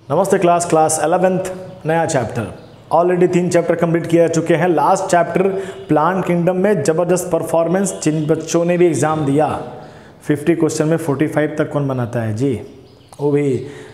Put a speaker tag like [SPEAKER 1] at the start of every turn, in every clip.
[SPEAKER 1] नमस्ते class 11th नया chapter. Already 3 chapter complete किया चुके हैं। लास्ट चैप्टर प्लांट किंगडम में ज़बरदस्त परफॉर्मेंस, जिन बच्चों ने भी एग्ज़ाम दिया 50 क्वेश्चन में 45 तक कौन बनाता है जी? वो भी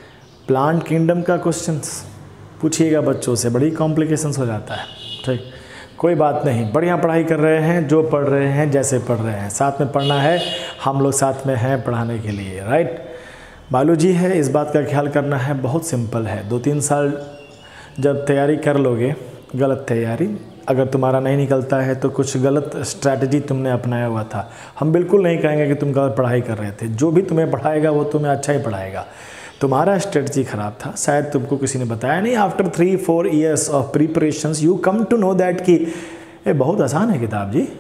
[SPEAKER 1] प्लांट किंगडम का क्वेश्चंस पूछिएगा बच्चों से, बड़ी कॉम्प्लिकेशंस हो जाता है। ठीक, कोई बात नहीं, बढ़िया पढ़ाई कर रहे हैं, जो पढ़ रहे हैं जैसे पढ़ रहे हैं, साथ में पढ़ना है, हम लोग साथ में हैं पढ़ाने के लिए, राइट। बायोलॉजी है, इस बात का ख्याल करना है, बहुत सिंपल है। 2-3 साल जब तैयारी कर लोगे, गलत तैयारी अगर तुम्हारा नहीं निकलता है तो कुछ गलत स्ट्रैटेजी तुमने अपनाया हुआ था। हम बिल्कुल नहीं कहेंगे कि तुम गलत पढ़ाई कर रहे थे, जो भी तुम्हें पढ़ाएगा वो तुम्हें अच्छा ही पढ़ाएगा। तुम्हारा स्ट्रेटजी ख़राब था, शायद तुमको किसी ने बताया नहीं। After 3-4 years of preparations you come to know that कि ये बहुत आसान है किताब जी,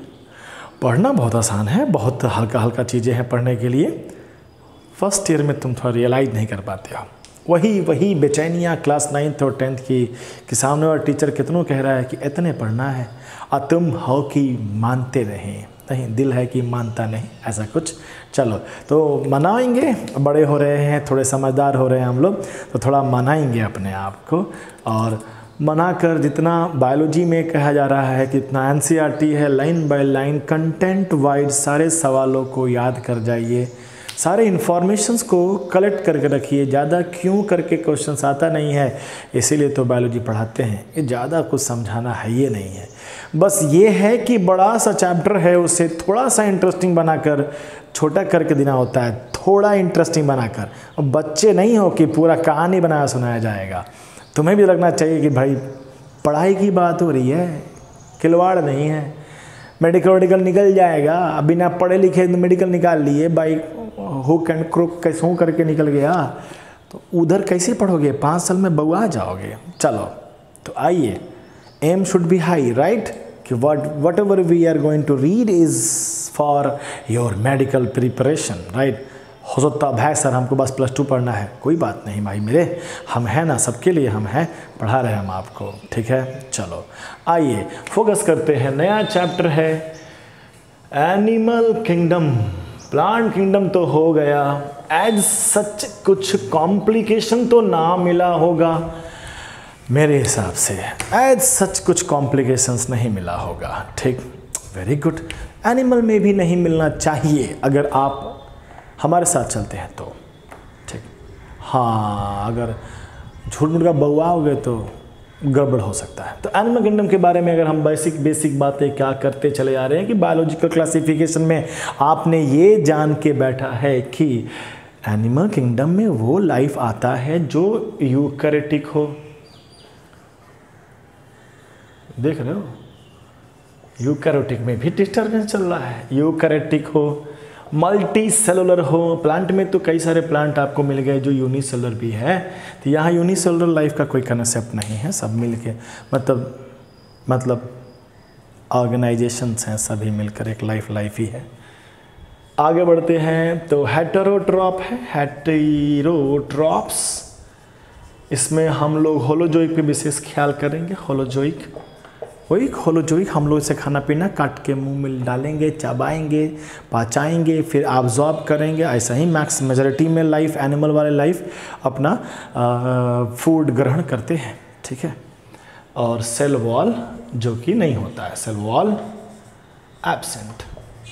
[SPEAKER 1] पढ़ना बहुत आसान है, बहुत हल्का हल्का चीज़ें हैं पढ़ने के लिए। फर्स्ट ईयर में तुम थोड़ा रियलाइज़ नहीं कर पाते हो। वही बेचैनियाँ क्लास 9th और 10th की कि सामने वाला टीचर कितनों कह रहा है कि इतने पढ़ना है और तुम हो कि मानते नहीं, दिल है कि मानता नहीं, ऐसा कुछ। चलो तो मनाएंगे, बड़े हो रहे हैं, थोड़े समझदार हो रहे हैं हम लोग, तो थोड़ा मनाएंगे अपने आप को। और मनाकर जितना बायोलॉजी में कहा जा रहा है कि इतना एनसीईआरटी है, line by line content wise सारे सवालों को याद कर जाइए, सारे इन्फॉर्मेशंस को कलेक्ट करके रखिए। ज़्यादा क्यों करके क्वेश्चंस आता नहीं है, इसीलिए तो बायोलॉजी पढ़ाते हैं। ये ज़्यादा कुछ समझाना है ये नहीं है, बस ये है कि बड़ा सा चैप्टर है, उसे थोड़ा सा इंटरेस्टिंग बनाकर छोटा करके देना होता है, थोड़ा इंटरेस्टिंग बनाकर। अब बच्चे नहीं हो कि पूरा कहानी बनाया सुनाया जाएगा। तुम्हें भी लगना चाहिए कि भाई पढ़ाई की बात हो रही है, खिलवाड़ नहीं है। मेडिकल निकल जाएगा, बिना पढ़े लिखे मेडिकल निकाल लिए, बाई हुक एंड क्रुक कैसे करके निकल गया, तो उधर कैसे पढ़ोगे? 5 साल में बउआ जाओगे। चलो तो आइए, aim should be high, right, कि whatever we are going to read is for your medical preparation, right. हो सकता है सर हमको बस +2 पढ़ना है, कोई बात नहीं भाई मेरे, हम हैं ना, सबके लिए हम हैं, पढ़ा रहे हैं हम आपको, ठीक है। चलो आइए फोकस करते हैं। नया चैप्टर है एनिमल किंगडम। प्लांट किंगडम तो हो गया, एज सच कुछ कॉम्प्लिकेशन तो ना मिला होगा मेरे हिसाब से, एज सच कुछ कॉम्प्लिकेशंस नहीं मिला होगा, ठीक, वेरी गुड। एनिमल में भी नहीं मिलना चाहिए अगर आप हमारे साथ चलते हैं तो, ठीक। हाँ, अगर झूठ मूठ का बउआओगे तो गड़बड़ हो सकता है। तो एनिमल किंगडम के बारे में अगर हम बेसिक बातें क्या करते चले आ रहे हैं कि बायोलॉजिकल क्लासिफिकेशन में आपने ये जान के बैठा है कि एनिमल किंगडम में वो लाइफ आता है जो यूकैरियोटिक हो। देख रहे हो, यूकैरियोटिक में भी डिस्टर्बेंस चल रहा है, यूकैरियोटिक हो, मल्टी सेलुलर हो। प्लांट में तो कई सारे प्लांट आपको मिल गए जो यूनिसेलुलर भी है, तो यहाँ यूनिसेलुलर लाइफ का कोई कंसेप्ट नहीं है, सब मिल के मतलब ऑर्गेनाइजेशंस हैं, सभी मिलकर एक लाइफ ही है। आगे बढ़ते हैं तो हेटेरोट्रॉप है, हेटेरोट्रॉप्स, इसमें हम लोग होलोजोइक पे विशेष ख्याल करेंगे। होलोजोइक हम लोग इसे खाना पीना काट के मुंह में डालेंगे, चबाएंगे, पचाएंगे, फिर ऑब्जॉर्ब करेंगे। ऐसा ही मैक्स मेजॉरिटी में लाइफ, एनिमल वाले लाइफ अपना फूड ग्रहण करते हैं, ठीक है। और सेल वॉल जो कि नहीं होता है, सेल वॉल एब्सेंट।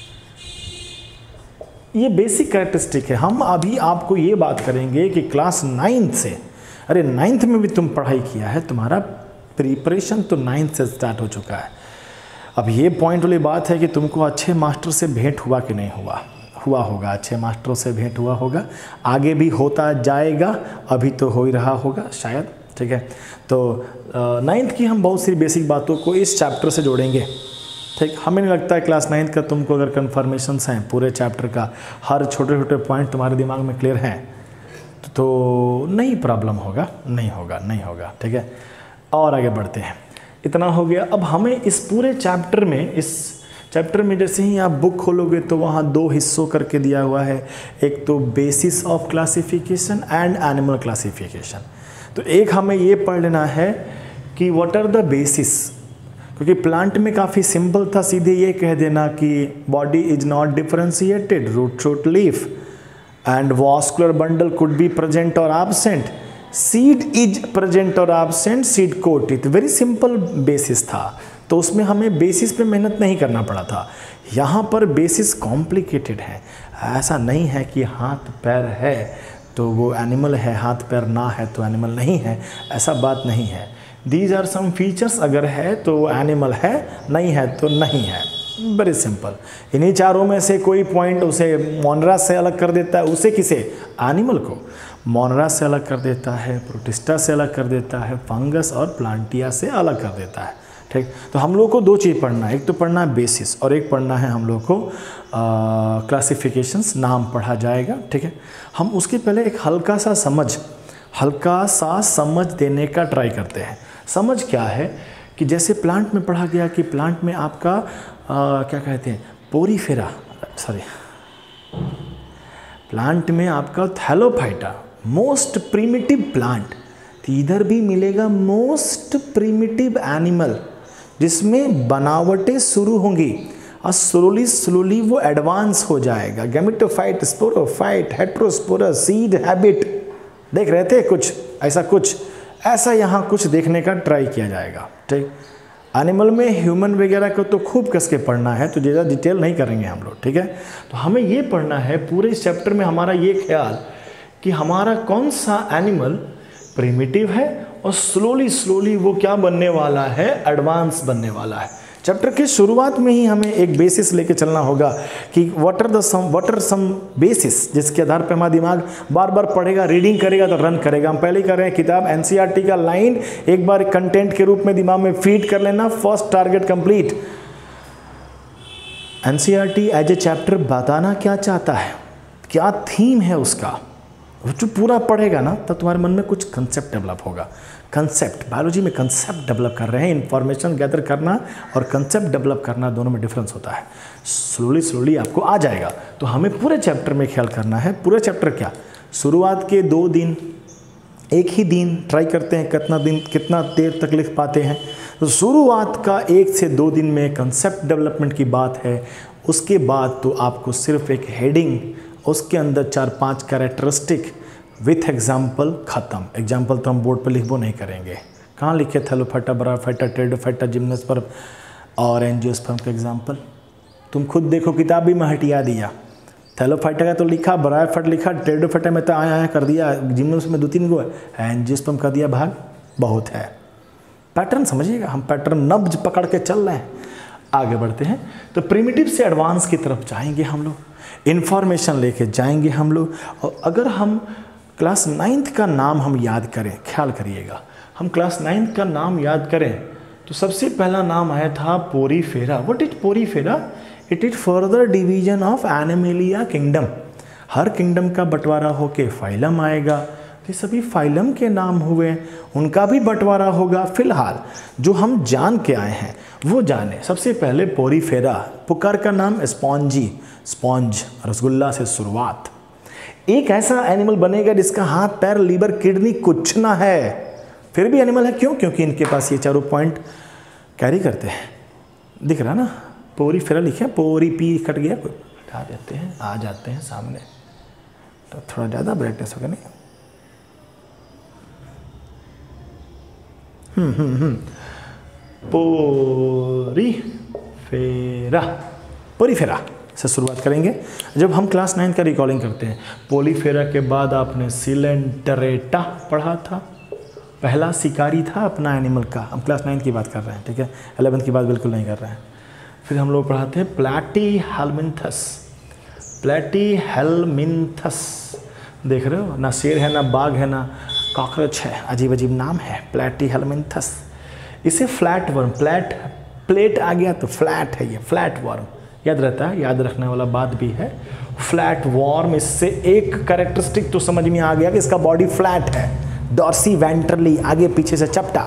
[SPEAKER 1] ये बेसिक कैरेक्टरिस्टिक है। हम अभी आपको ये बात करेंगे कि क्लास 9th से, अरे 9th में भी तुम पढ़ाई किया है, तुम्हारा प्रिपरेशन तो 9th से स्टार्ट हो चुका है। अब ये पॉइंट वाली बात है कि तुमको अच्छे मास्टर से भेंट हुआ कि नहीं हुआ होगा, अच्छे मास्टरों से भेंट हुआ होगा, आगे भी होता जाएगा, अभी तो हो ही रहा होगा शायद, ठीक है। तो 9th की हम बहुत सी बेसिक बातों को इस चैप्टर से जोड़ेंगे, ठीक। हमें नहीं लगता है क्लास 9th का तुमको अगर कन्फर्मेशंस हैं पूरे चैप्टर का, हर छोटे पॉइंट तुम्हारे दिमाग में क्लियर हैं, तो नहीं प्रॉब्लम होगा, नहीं होगा, ठीक है। और आगे बढ़ते हैं, इतना हो गया। अब हमें इस पूरे चैप्टर में जैसे ही आप बुक खोलोगे तो वहाँ 2 हिस्सों करके दिया हुआ है, एक तो basis of classification and animal classification. तो एक हमें ये पढ़ लेना है कि व्हाट आर द बेसिस, क्योंकि प्लांट में काफ़ी सिंपल था, सीधे ये कह देना कि body is not differentiated, root shoot leaf and vascular bundle could be present और एब्सेंट। सीड इज प्रेजेंट और absent, seed coat it, very simple basis था, तो उसमें हमें बेसिस पे मेहनत नहीं करना पड़ा था। यहाँ पर बेसिस कॉम्प्लिकेटेड है, ऐसा नहीं है कि हाथ पैर है तो वो एनिमल है, हाथ पैर ना है तो एनिमल नहीं है, ऐसा बात नहीं है। दीज आर सम फीचर्स, अगर है तो एनिमल है, नहीं है तो नहीं है, वेरी सिंपल। इन्हीं चारों में से कोई पॉइंट उसे मोनरास से अलग कर देता है, उसे किसे, एनिमल को मोनरास से अलग कर देता है, प्रोटिस्टा से अलग कर देता है, फंगस और प्लांटिया से अलग कर देता है। ठीक, तो हम लोग को दो चीज़ पढ़ना है, एक तो पढ़ना है बेसिस और एक पढ़ना है हम लोग को क्लासिफिकेशंस, नाम पढ़ा जाएगा। ठीक है, हम उसके पहले एक हल्का सा समझ देने का ट्राई करते हैं। समझ क्या है कि जैसे प्लांट में पढ़ा गया कि प्लांट में आपका क्या कहते हैं, पोरीफेरा, सॉरी, प्लांट में आपका थैलोफाइटा, मोस्ट प्रिमिटिव प्लांट, तो इधर भी मिलेगा मोस्ट प्रिमिटिव एनिमल, जिसमें बनावटें शुरू होंगी और स्लोली वो एडवांस हो जाएगा। Gametophyte, sporophyte, heterosporous, seed habit, देख रहे थे कुछ ऐसा यहाँ कुछ देखने का ट्राई किया जाएगा। ठीक, एनिमल में ह्यूमन वगैरह को तो खूब कस के पढ़ना है, तो ज़्यादा डिटेल नहीं करेंगे हम लोग। ठीक है, तो हमें ये पढ़ना है पूरे इस चैप्टर में, हमारा ये ख्याल कि हमारा कौन सा एनिमल प्रिमिटिव है और स्लोली वो क्या बनने वाला है, एडवांस बनने वाला है। चैप्टर की शुरुआत में ही हमें एक बेसिस लेके चलना होगा कि व्हाट आर सम बेसिस, जिसके आधार पर हमारा दिमाग बार बार पढ़ेगा, रीडिंग करेगा तो रन करेगा। हम पहले ही कर रहे हैं, किताब एनसीईआरटी का लाइन एक बार कंटेंट के रूप में दिमाग में फीड कर लेना, first target complete. NCERT as a chapter बताना क्या चाहता है, क्या थीम है उसका, जो पूरा पढ़ेगा ना तब तुम्हारे मन में कुछ कंसेप्ट डेवलप होगा। कंसेप्ट, बायोलॉजी में कंसेप्ट डेवलप कर रहे हैं, इंफॉर्मेशन गैदर करना और कंसेप्ट डेवलप करना दोनों में डिफरेंस होता है। स्लोली आपको आ जाएगा। तो हमें पूरे चैप्टर में ख्याल करना है। पूरे चैप्टर क्या, शुरुआत के 2 दिन, एक ही दिन ट्राई करते हैं कितना देर तक लिख पाते हैं। तो शुरुआत का 1 से 2 दिन में कंसेप्ट डेवलपमेंट की बात है। उसके बाद तो आपको सिर्फ एक हेडिंग, उसके अंदर 4-5 कैरेक्टरिस्टिक विथ एग्जाम्पल, ख़त्म। एग्जाम्पल तो हम बोर्ड पर लिखबो नहीं करेंगे, कहाँ लिखे, थैलोफाइटा, ब्रायोफाइटा, टेरिडोफाइटा, जिम्नोस्पर्म और एंजियोस्पर्म का एग्जाम्पल तुम खुद देखो, किताब भी मैं हटिया दिया। थैलोफाइटा का तो लिखा, ब्रायोफाइटा लिखा, टेरिडोफाइटा में तो आया कर दिया, जिम्नोस्पर्म में 2-3 गो है, एंजियोस्पर्म का दिया भाग बहुत है। पैटर्न समझिएगा, हम पैटर्न नब्ज पकड़ के चल रहे हैं। आगे बढ़ते हैं, तो प्रिमिटिव से एडवांस की तरफ जाएंगे हम लोग, इन्फॉर्मेशन लेके जाएंगे हम लोग। और अगर हम क्लास 9th का नाम हम याद करें, ख्याल करिएगा, हम क्लास 9th का नाम याद करें तो सबसे पहला नाम आया था Porifera. What is Porifera? It is further division of Animalia kingdom. हर किंगडम का बंटवारा होके फाइलम आएगा, ये सभी फाइलम के नाम हुए, उनका भी बंटवारा होगा। फिलहाल जो हम जान के आए हैं वो जाने। सबसे पहले पोरीफेरा, पुकार का नाम स्पॉन्जी, स्पॉन्ज, रसगुल्ला से शुरुआत। एक ऐसा एनिमल बनेगा जिसका हाथ पैर लीवर किडनी कुछ ना है, फिर भी एनिमल है। क्यों? क्योंकि इनके पास ये चारों पॉइंट कैरी करते हैं। दिख रहा ना, पोरीफेरा लिखे, पोरी पी कट गया, कोई हटा देते हैं, आ जाते हैं सामने, तो थोड़ा ज़्यादा ब्राइटनेस होगा नहीं। पोरीफेरा से शुरुआत करेंगे। जब हम क्लास 9 का रिकॉलिंग करते हैं, पोलीफेरा के बाद आपने सिलेंटरेटा पढ़ा था, पहला शिकारी था अपना एनिमल का। हम क्लास 9 की बात कर रहे हैं, ठीक है, 11th की बात बिल्कुल नहीं कर रहे हैं। फिर हम लोग पढ़ाते हैं प्लैटीहेल्मिन्थस, प्लैटीहेल्मिन्थस, देख रहे हो ना, शेर है ना बाघ है ना कॉकरोच है, अजीब अजीब नाम है, प्लैटीहेल्मिन्थस। इसे फ्लैट वर्म, प्लेट आ गया तो फ्लैट है, ये फ्लैट वर्म याद रहता है, याद रखने वाला बात भी है। फ्लैट वर्म, इससे एक कैरेक्टरिस्टिक तो समझ में आ गया कि इसका बॉडी फ्लैट है, डॉर्सी वेंट्रली, आगे पीछे से चपटा,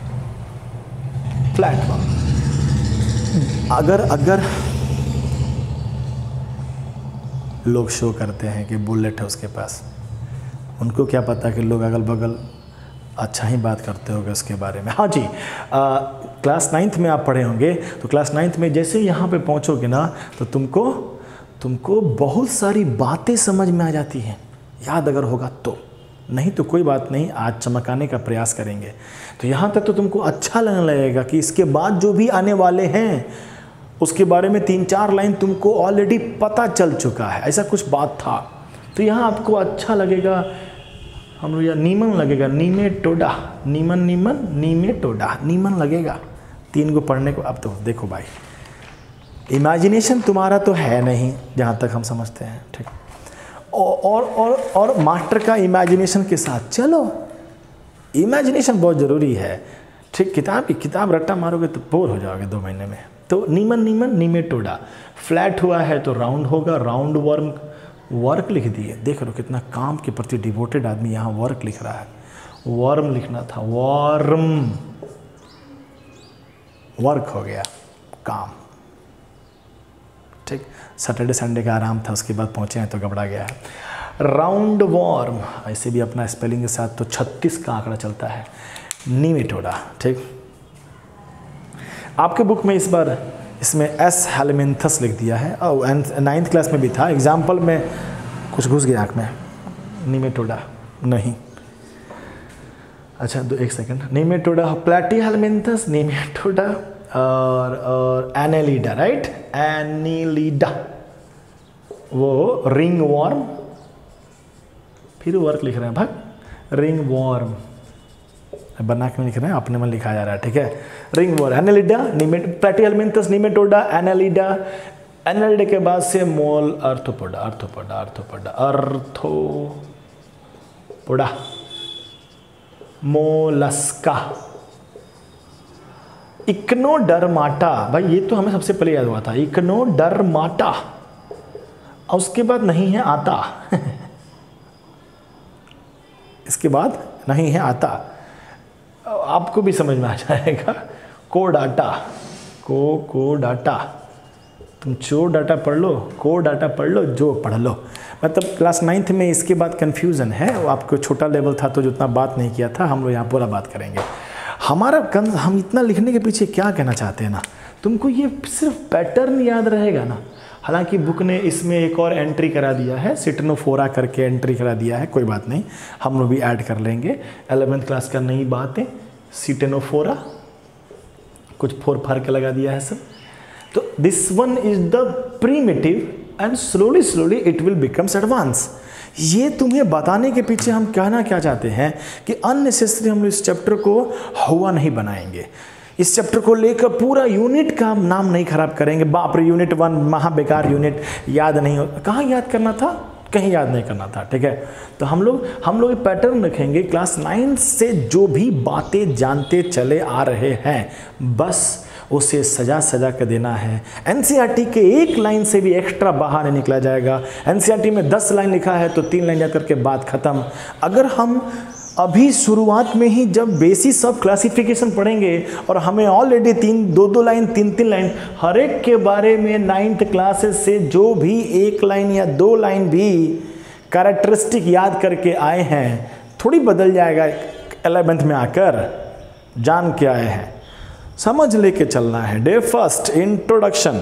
[SPEAKER 1] फ्लैट वर्म। अगर लोग शो करते हैं कि बुलेट है उसके पास, उनको क्या पता कि लोग अगल बगल अच्छा ही बात करते होंगे उसके बारे में। हाँ जी, क्लास 9th में आप पढ़े होंगे, तो क्लास 9th में जैसे यहाँ पे पहुँचोगे ना तो तुमको बहुत सारी बातें समझ में आ जाती हैं, याद अगर होगा तो। नहीं तो कोई बात नहीं, आज चमकाने का प्रयास करेंगे। तो यहाँ तक तो तुमको अच्छा लगने लगेगा कि इसके बाद जो भी आने वाले हैं उसके बारे में 3-4 लाइन तुमको ऑलरेडी पता चल चुका है, ऐसा कुछ बात था। तो यहाँ आपको अच्छा लगेगा, हम लोग यहाँ नीमन लगेगा, नीमेटोडा, नीमन नीमन नीमेटोडा, नीमन लगेगा 3 को पढ़ने को। अब तो देखो भाई, इमेजिनेशन तुम्हारा तो है नहीं जहाँ तक हम समझते हैं, ठीक। और मास्टर का इमेजिनेशन के साथ चलो, इमेजिनेशन बहुत ज़रूरी है, ठीक। किताब रट्टा मारोगे तो बोर हो जाओगे 2 महीने में। तो नीमन नीमन नीमेटोडा, फ्लैट हुआ है तो राउंड होगा, राउंड वर्म, वर्क लिख दिए। देख लो कितना काम के प्रति डिवोटेड आदमी यहाँ वर्क लिख रहा है। वर्म लिखना था, वर्म, वर्क हो गया, काम, ठीक। सैटरडे संडे का आराम था, उसके बाद पहुँचे हैं तो घबरा गया है। राउंड वॉर्म, ऐसे भी अपना स्पेलिंग के साथ तो 36 का आंकड़ा चलता है, नीमेटोडा, ठीक। आपके बुक में इस बार इसमें एस हेलमिन्थस लिख दिया है, और 9th क्लास में भी था, एग्जाम्पल में कुछ घुस गया आँख में, नीमेटोडा नहीं। अच्छा 1 सेकंड, नीमेटोडा, प्लैटीहेलमिन्थस, नीमेटोडा और एनेलिडा, राइट, एनीलिडा, वो रिंग वॉर्म, फिर वर्क लिख रहे हैं भाग, रिंग वॉर्म बना के लिख रहे हैं, अपने में लिखा जा रहा है, ठीक है। Ring worm, Annelida, Platyhelminthes, Nematoda, Annelida, Annelida के बाद से mol Arthropoda, Arthropoda, Arthropoda, Arthropoda, Mollusca, Echinodermata, भाई ये तो हमें सबसे पहले याद हुआ था, इक्नोडर्माटा, और उसके बाद नहीं है आता इसके बाद नहीं है आता, आपको भी समझ में आ जाएगा, कोडाटा, कोडाटा, तुम चो डाटा पढ़ लो, को डाटा पढ़ लो, जो पढ़ लो, मतलब क्लास 9th में इसके बाद कन्फ्यूज़न है, वो आपको छोटा लेवल था तो जितना बात नहीं किया था, हम लोग यहाँ पूरा बात करेंगे। हम इतना लिखने के पीछे क्या कहना चाहते हैं ना, तुमको ये सिर्फ पैटर्न याद रहेगा ना। हालांकि बुक ने इसमें एक और एंट्री करा दिया है, सिटनोफोरा करके एंट्री करा दिया है, कोई बात नहीं, हम लोग भी ऐड कर लेंगे। 11th क्लास का नई बात है, सिटनोफोरा, कुछ फोर फार के लगा दिया है सब। तो this one is the primitive and slowly it will becomes advance. ये तुम्हें बताने के पीछे हम कहना क्या चाहते हैं कि अननेसेसरी हम इस चैप्टर को हुआ नहीं बनाएंगे, इस चैप्टर को लेकर पूरा यूनिट का नाम नहीं खराब करेंगे। बाप रे यूनिट 1 महा बेकार यूनिट, याद नहीं हो, कहाँ याद करना था, कहीं याद नहीं करना था, ठीक है। तो हम लोग पैटर्न रखेंगे, क्लास 9 से जो भी बातें जानते चले आ रहे हैं बस उसे सजा कर देना है। एनसीईआरटी के 1 लाइन से भी एक्स्ट्रा बाहर नहीं निकला जाएगा। एनसीईआरटी में 10 लाइन लिखा है तो 3 लाइन जा करके बात खत्म। अगर हम अभी शुरुआत में ही जब बेसिस ऑफ क्लासिफिकेशन पढ़ेंगे और हमें ऑलरेडी 2 लाइन 3 लाइन हर एक के बारे में 9th क्लासेस से जो भी 1 लाइन या 2 लाइन भी कैरेक्टरिस्टिक याद करके आए हैं, थोड़ी बदल जाएगा 11th में आकर, जान के आए हैं, समझ लेके चलना है। Day first introduction,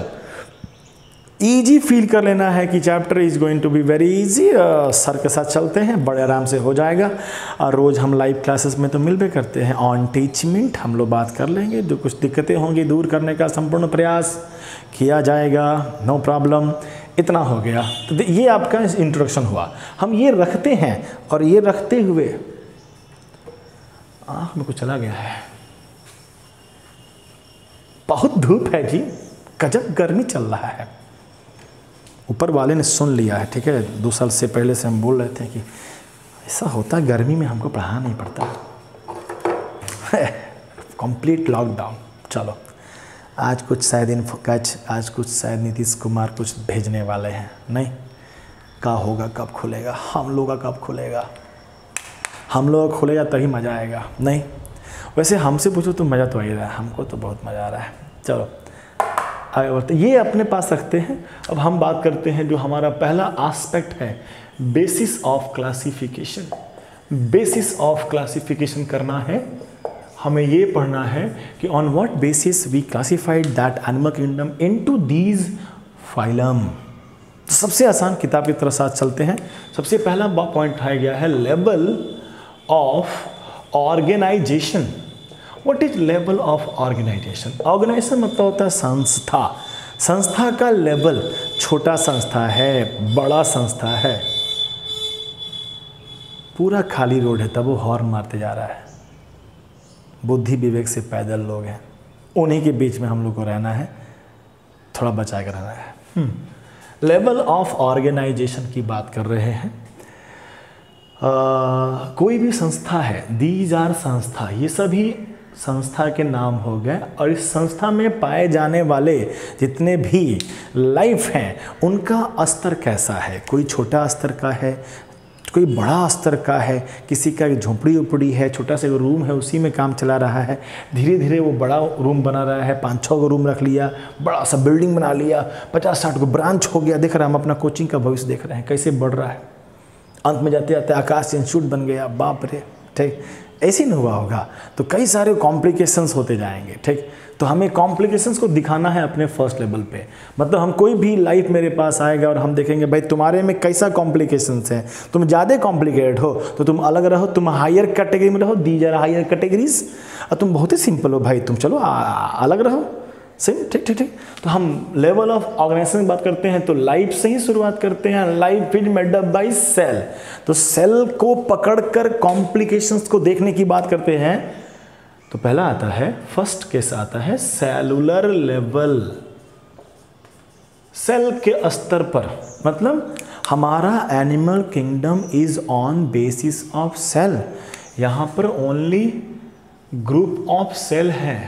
[SPEAKER 1] easy feel कर लेना है कि chapter is going to be very easy, sir के साथ चलते हैं, बड़े आराम से हो जाएगा। और रोज़ हम लाइव क्लासेस में तो मिल भी करते हैं, ऑन टीचमेंट हम लोग बात कर लेंगे, जो कुछ दिक्कतें होंगी दूर करने का संपूर्ण प्रयास किया जाएगा, नो प्रॉब्लम। इतना हो गया, तो ये आपका इंट्रोडक्शन हुआ। हम ये रखते हैं और ये रखते हुए आँख में कुछ चला गया है, बहुत धूप है जी, गजब गर्मी चल रहा है, ऊपर वाले ने सुन लिया है, ठीक है। 2 साल से पहले से हम बोल रहे थे कि ऐसा होता है, गर्मी में हमको पढ़ाना नहीं पड़ता, कंप्लीट लॉकडाउन। चलो आज कुछ शायद नीतीश कुमार कुछ भेजने वाले हैं, नहीं क्या होगा, कब खुलेगा, हम लोग का कब खुलेगा, हम लोग का खुलेगा तभी मज़ा आएगा। नहीं वैसे हमसे पूछो तो मज़ा तो आ ही रहा है, हमको तो बहुत मज़ा आ रहा है। चलो आगे बढ़ते, ये अपने पास रखते हैं। अब हम बात करते हैं जो हमारा पहला एस्पेक्ट है, basis of classification. Basis of classification करना है, हमें ये पढ़ना है कि on what basis we classified that animal kingdom into these phylum. सबसे आसान किताब की तरह साथ चलते हैं। सबसे पहला पॉइंट उठाया गया है level of organisation. What is level of organisation? Organisation मतलब होता है संस्था। संस्था का लेवल, छोटा संस्था है, बड़ा संस्था है, पूरा खाली रोड है तब वो हॉर्न मारते जा रहा है। बुद्धि विवेक से पैदल लोग हैं, उन्हीं के बीच में हम लोग को रहना है, थोड़ा बचा कर रहना है। लेवल ऑफ ऑर्गेनाइजेशन की बात कर रहे हैं। कोई भी संस्था है, दीज आर संस्था, ये सभी संस्था के नाम हो गए। और इस संस्था में पाए जाने वाले जितने भी लाइफ हैं उनका स्तर कैसा है? कोई छोटा स्तर का है, कोई बड़ा स्तर का है, किसी का झोंपड़ी उपड़ी है, छोटा सा रूम है उसी में काम चला रहा है, धीरे धीरे वो बड़ा रूम बना रहा है, 5-6 को रूम रख लिया, बड़ा सा बिल्डिंग बना लिया, 50-60 को ब्रांच हो गया। देख रहे हैं हम अपना कोचिंग का भविष्य देख रहे हैं कैसे बढ़ रहा है। अंत में जाते जाते आकाश इंस्टीट्यूट बन गया, बाप रे, ठीक ऐसे नहीं हुआ होगा तो कई सारे कॉम्प्लिकेशंस होते जाएंगे। ठीक, तो हमें कॉम्प्लिकेशंस को दिखाना है अपने फर्स्ट लेवल पे। मतलब हम कोई भी लाइफ मेरे पास आएगा और हम देखेंगे भाई तुम्हारे में कैसा कॉम्प्लिकेशंस है, तुम ज़्यादा कॉम्प्लिकेटेड हो तो तुम अलग रहो, तुम हायर कैटेगरी में रहो, दीज आर हायर कैटेगरीज। और तुम बहुत ही सिंपल हो भाई, तुम चलो अलग रहो, सेम। ठीक ठीक ठीक। तो हम लेवल ऑफ ऑर्गेनाइजेशन की बात करते हैं तो लाइफ से ही शुरुआत करते हैं। Life is made up by cell, तो सेल को पकड़कर कॉम्प्लिकेशंस को देखने की बात करते हैं। तो पहला आता है, फर्स्ट केस आता है सेलुलर लेवल, सेल के स्तर पर। मतलब हमारा animal kingdom is on basis of cell. यहां पर ओनली ग्रुप ऑफ सेल है,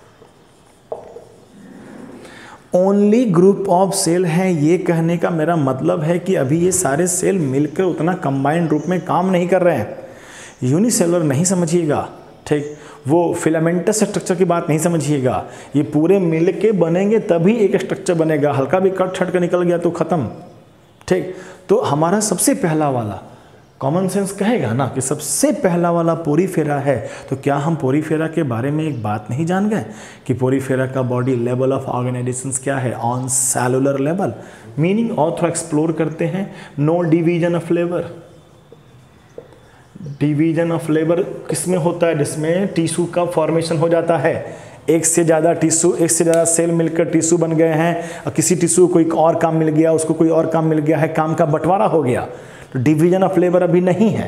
[SPEAKER 1] ओनली ग्रुप ऑफ सेल है। ये कहने का मेरा मतलब है कि अभी ये सारे सेल मिलकर उतना कंबाइंड रूप में काम नहीं कर रहे हैं। यूनिसेलुलर नहीं समझिएगा, ठीक, वो फिलामेंटस स्ट्रक्चर की बात नहीं समझिएगा। ये पूरे मिल के बनेंगे तभी एक स्ट्रक्चर बनेगा, हल्का भी कट छट कर निकल गया तो ख़त्म। ठीक, तो हमारा सबसे पहला वाला कॉमन सेंस कहेगा ना कि सबसे पहला वाला पोरीफेरा है। तो क्या हम पोरीफेरा के बारे में एक बात नहीं जान गए कि पोरीफेरा का बॉडी लेवल ऑफ ऑर्गेनाइजेशन क्या है? On cellular level. मीनिंग और थोड़ा एक्सप्लोर करते हैं। No division of labour. Division of labour किसमें होता है? जिसमें टिश्यू का फॉर्मेशन हो जाता है, एक से ज़्यादा टिश्यू, एक से ज़्यादा सेल मिलकर टिश्यू बन गए हैं, और किसी टिश्यू को कोई और काम मिल गया, उसको कोई और काम मिल गया है, काम का बंटवारा हो गया। तो डिवीजन ऑफ लेबर अभी नहीं है।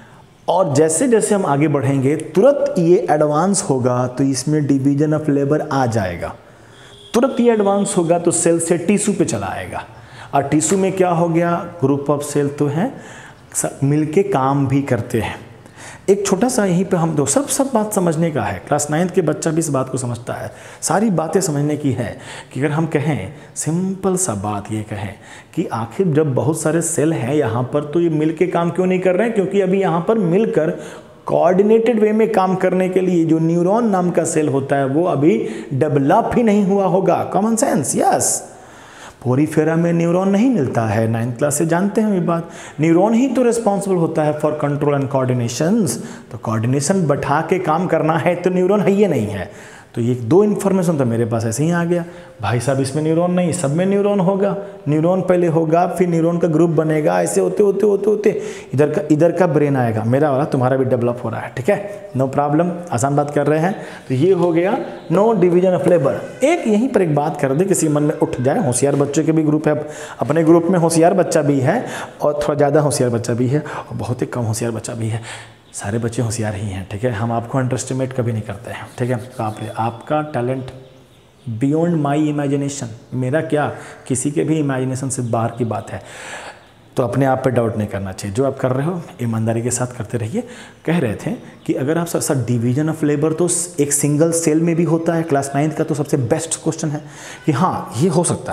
[SPEAKER 1] और जैसे जैसे हम आगे बढ़ेंगे तुरंत ये एडवांस होगा तो इसमें डिवीजन ऑफ लेबर आ जाएगा। तुरंत ये एडवांस होगा तो सेल से टिश्यू पे चला आएगा। और टिश्यू में क्या हो गया? ग्रुप ऑफ सेल तो हैं, मिलके काम भी करते हैं। एक छोटा सा यहीं पे हम दो सब बात समझने का है। क्लास 9 के बच्चा भी इस बात को समझता है। सारी बातें समझने की है कि अगर हम कहें सिंपल सा बात ये कहें कि आखिर जब बहुत सारे सेल हैं यहाँ पर तो ये मिल के काम क्यों नहीं कर रहे हैं? क्योंकि अभी यहाँ पर मिलकर कोऑर्डिनेटेड वे में काम करने के लिए जो न्यूरॉन नाम का सेल होता है वो अभी डेवलप ही नहीं हुआ होगा। Common sense, yes. पोरीफेरा में न्यूरॉन नहीं मिलता है, 9th क्लास से जानते हैं ये बात। न्यूरॉन ही तो रिस्पॉन्सिबल होता है फॉर कंट्रोल एंड कोऑर्डिनेशंस। तो कोऑर्डिनेशन बैठा के काम करना है तो न्यूरॉन है ये नहीं है। तो ये 2 इन्फॉर्मेशन तो मेरे पास ऐसे ही आ गया। भाई साहब इसमें न्यूरॉन नहीं, सब में न्यूरॉन होगा। न्यूरॉन पहले होगा फिर न्यूरॉन का ग्रुप बनेगा, ऐसे होते होते होते होते इधर का ब्रेन आएगा। मेरा वाला तुम्हारा भी डेवलप हो रहा है, ठीक है, नो प्रॉब्लम, आसान बात कर रहे हैं। तो ये हो गया नो डिवीजन ऑफ लेबर। एक यहीं पर एक बात कर दे, किसी मन में उठ जाए, होशियार बच्चों के भी ग्रुप है, अपने ग्रुप में होशियार बच्चा भी है और थोड़ा ज़्यादा होशियार बच्चा भी है और बहुत ही कम होशियार बच्चा भी है। सारे बच्चे होशियार ही हैं, ठीक है, हम आपको अंडर एस्टिमेट कभी नहीं करते हैं, ठीक है। तो आपका टैलेंट बियॉन्ड माई इमेजिनेशन, मेरा क्या किसी के भी इमेजिनेशन से बाहर की बात है। तो अपने आप पे डाउट नहीं करना चाहिए, जो आप कर रहे हो ईमानदारी के साथ करते रहिए। कह रहे थे कि अगर आप सर डिवीजन ऑफ लेबर तो एक सिंगल सेल में भी होता है, क्लास 9th का तो सबसे बेस्ट क्वेश्चन है कि हाँ ये हो सकता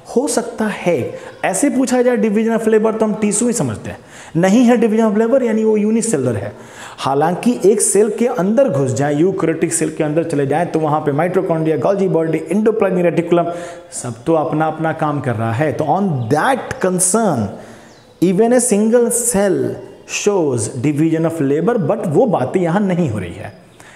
[SPEAKER 1] है। ऐसे पूछा जाए डिवीजन ऑफ लेबर तो हम टिश्यू ही समझते हैं, नहीं है डिवीजन ऑफ लेबर यानी वो यूनिसेलुलर है। हालांकि एक सेल के अंदर घुस जाए, यूकैरियोटिक सेल के अंदर चले जाए तो वहाँ पे mitochondria, Golgi body, endoplasmic reticulum सब तो अपना अपना काम कर रहा है। तो on that concern even a single cell shows division of labour, but वो बातें यहाँ नहीं हो रही है।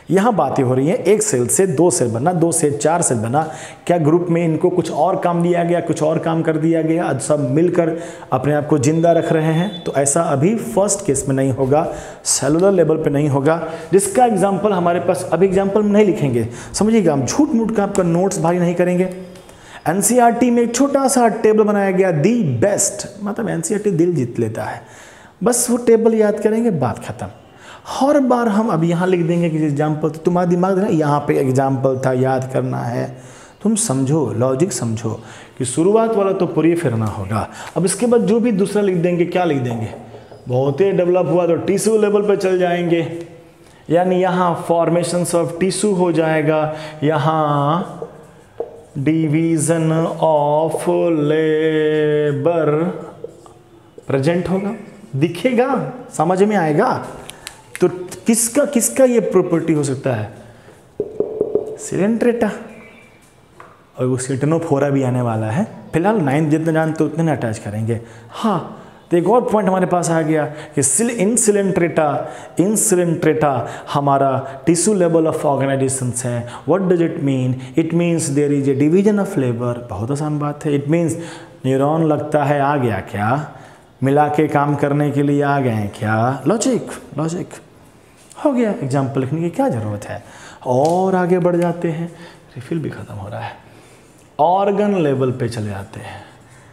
[SPEAKER 1] यहाँ बातें हो रही हैं एक सेल से 2 सेल बना, 2 से 4 सेल बना, क्या ग्रुप में इनको कुछ और काम दिया गया, कुछ और काम कर दिया गया, सब मिलकर अपने आप को जिंदा रख रहे हैं? तो ऐसा अभी फर्स्ट केस में नहीं होगा, सेलुलर लेवल पे नहीं होगा, जिसका एग्जाम्पल हमारे पास अभी एग्जाम्पल में नहीं लिखेंगे, समझिएगा। हम झूठ मूठ का आपका नोट्स भारी नहीं करेंगे। एनसीईआरटी में एक छोटा सा टेबल बनाया गया, दी बेस्ट, मतलब एनसीईआरटी दिल जीत लेता है, बस वो टेबल याद करेंगे, बात खत्म। हर बार हम अब यहाँ लिख देंगे कि एग्जाम्पल, तो तुम्हारा दिमाग ना यहाँ पे एग्जाम्पल था, याद करना है। तुम समझो, लॉजिक समझो कि शुरुआत वाला तो पूरी फिरना होगा। अब इसके बाद जो भी दूसरा लिख देंगे, क्या लिख देंगे? बहुत ही डेवलप हुआ तो टिश्यू लेवल पे चल जाएंगे, यानी यहाँ फॉर्मेशंस ऑफ टिश्यू हो जाएगा, यहाँ डिवीजन ऑफ लेबर प्रेजेंट होगा, दिखेगा, समझ में आएगा। तो किसका किसका ये प्रॉपर्टी हो सकता है? सिलेंट्रेटा, और वो सिटनोफोरा भी आने वाला है। फिलहाल 9 जितने जानते उतने ना अटैच करेंगे। हाँ, तो एक और पॉइंट हमारे पास आ गया कि इन सिलेंट्रेटा हमारा टिश्यू लेवल ऑफ ऑर्गेनाइजेशंस है। What does it mean? It means there is a division of labour. बहुत आसान बात है। इट मीन्स न्यूरॉन लगता है आ गया क्या, मिला के काम करने के लिए आ गए हैं क्या? लॉजिक हो गया। एग्जाम्पल लिखने की क्या ज़रूरत है? और आगे बढ़ जाते हैं, रिफिल भी ख़त्म हो रहा है, ऑर्गन लेवल पे चले जाते हैं,